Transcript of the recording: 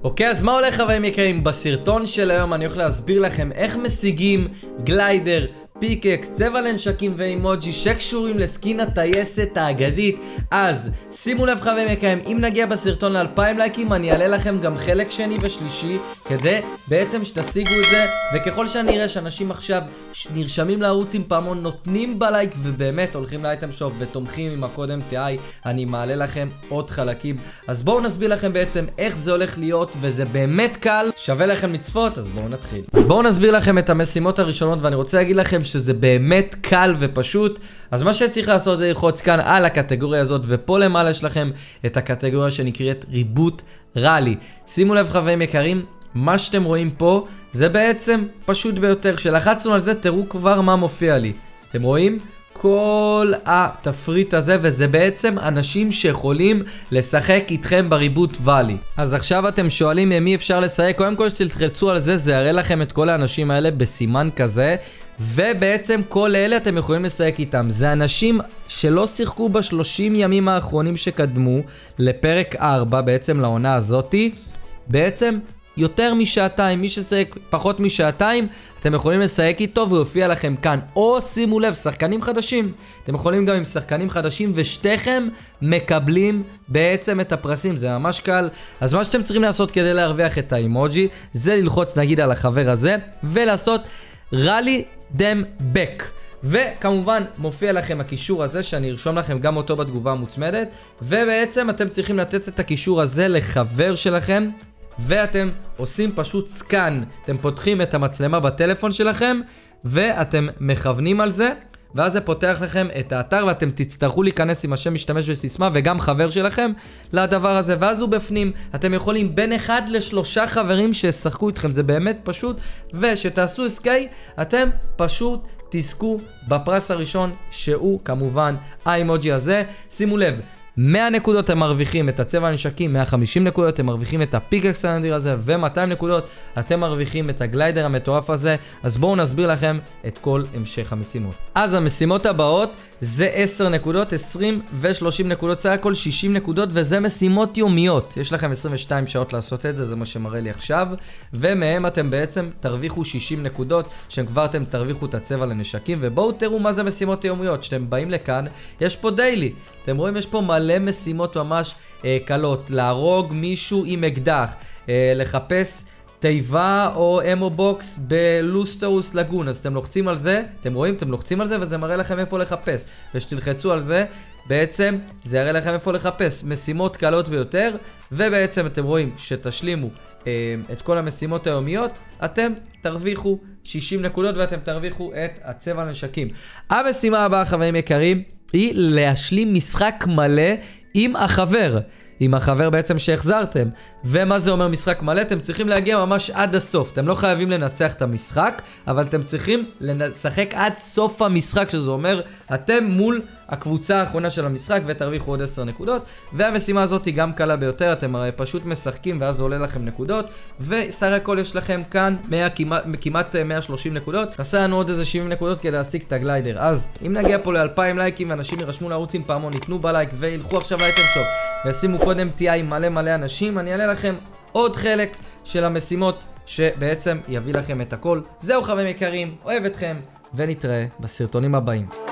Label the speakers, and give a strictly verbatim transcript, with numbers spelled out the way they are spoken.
Speaker 1: אוקיי, אז מה הולך חברים יקרים? בסרטון של היום אני הולך להסביר לכם איך משיגים גליידר, פיקקס, צבע לנשקים ואימוג'י שקשורים לסקין הטייסת האגדית. אז שימו לב חברים יקרים, אם נגיע בסרטון ל-אלפיים לייקים אני אעלה לכם גם חלק שני ושלישי כדי בעצם שתשיגו את זה. וככל שאני אראה שאנשים עכשיו נרשמים לערוץ עם פעמון, נותנים בלייק ובאמת הולכים לאייטם שופ ותומכים עם הקודם טי איי, אני מעלה לכם עוד חלקים. אז בואו נסביר לכם בעצם איך זה הולך להיות, וזה באמת קל, שווה לכם לצפות, אז בואו נתחיל. אז בואו נסביר לכם את המשימות הראשונות, ואני רוצה להגיד לכם שזה באמת קל ופשוט. אז מה שצריך לעשות זה ללחוץ כאן על הקטגוריה הזאת, ופה למעלה יש לכם את הקטגוריה שנקראת ריבוט ראלי. שימו לב חברים יקרים, מה שאתם רואים פה זה בעצם פשוט ביותר. כשלחצנו על זה תראו כבר מה מופיע לי, אתם רואים? כל התפריט הזה, וזה בעצם אנשים שיכולים לשחק איתכם בריבוט ואלי. אז עכשיו אתם שואלים מי אפשר לשחק. קודם כל שתלחצו על זה, זה יראה לכם את כל האנשים האלה בסימן כזה, ובעצם כל אלה אתם יכולים לשחק איתם. זה אנשים שלא שיחקו בשלושים ימים האחרונים שקדמו לפרק ארבע, בעצם לעונה הזאתי. בעצם יותר משעתיים, מי ששחק פחות משעתיים אתם יכולים לשחק איתו ויופיע לכם כאן. או שימו לב, שחקנים חדשים, אתם יכולים גם עם שחקנים חדשים ושתיכם מקבלים בעצם את הפרסים, זה ממש קל. אז מה שאתם צריכים לעשות כדי להרוויח את האימוג'י זה ללחוץ נגיד על החבר הזה ולעשות ראלי דם בק, וכמובן מופיע לכם הקישור הזה שאני ארשום לכם גם אותו בתגובה המוצמדת, ובעצם אתם צריכים לתת את הקישור הזה לחבר שלכם, ואתם עושים פשוט סקן. אתם פותחים את המצלמה בטלפון שלכם ואתם מכוונים על זה, ואז זה פותח לכם את האתר, ואתם תצטרכו להיכנס עם השם משתמש וסיסמה וגם חבר שלכם לדבר הזה, ואז הוא בפנים. אתם יכולים בין אחד לשלושה חברים שישחקו איתכם, זה באמת פשוט, ושתעשו אסקי אתם פשוט תזכו בפרס הראשון, שהוא כמובן האימוג'י הזה. שימו לב, מאה נקודות אתם מרוויחים את הצבע הנשקים, מאה וחמישים נקודות אתם מרוויחים את הפיקקס הנדיר הזה, ו-מאתיים נקודות אתם מרוויחים את הגליידר המטורף הזה. אז בואו נסביר לכם את כל המשך המשימות. אז המשימות הבאות זה עשר נקודות, עשרים ו-שלושים נקודות, סך הכל שישים נקודות, וזה משימות יומיות. יש לכם עשרים ושתיים שעות לעשות את זה, זה מה שמראה לי עכשיו, ומהם אתם בעצם תרוויחו שישים נקודות, שכבר אתם תרוויחו את הצבע לנשקים. ובואו תראו מה זה משימות יומיות. שאתם באים לכאן, יש פה דיילי, אתם רואים יש פה מלא משימות ממש אה, קלות. להרוג מישהו עם אקדח, אה, לחפש תיבה או אמו בוקס בלוסטרוס לגון. אז אתם לוחצים על זה, אתם רואים, אתם לוחצים על זה וזה מראה לכם איפה לחפש, ושתלחצו על זה בעצם זה יראה לכם איפה לחפש. משימות קלות ביותר, ובעצם אתם רואים שתשלימו אה, את כל המשימות היומיות אתם תרוויחו שישים נקודות ואתם תרוויחו את הצבע לנשקים. המשימה הבאה חברים יקרים היא להשלים משחק מלא עם החבר, עם החבר בעצם שהחזרתם. ומה זה אומר משחק מלא? אתם צריכים להגיע ממש עד הסוף. אתם לא חייבים לנצח את המשחק, אבל אתם צריכים לשחק עד סוף המשחק, שזה אומר אתם מול הקבוצה האחרונה של המשחק ותרוויחו עוד עשר נקודות. והמשימה הזאת היא גם קלה ביותר, אתם פשוט משחקים ואז זה עולה לכם נקודות, וסך הכל יש לכם כאן מאה, כמעט, כמעט מאה ושלושים נקודות. חסר לנו עוד איזה שבעים נקודות כדי להשיג את הגליידר. אז אם נגיע פה ל-אלפיים לייקים ואנשים ירשמו לערוץ עם פעמון, ייתנו בלייק וילכו עכשיו לאייטם שופ ושימו קודם טי איי מלא מלא אנשים, אני אעלה לכם עוד חלק של המשימות שבעצם יביא לכם את הכל. זהו חברים יקרים, אוהב אתכם ונתראה בסרטונים הבאים.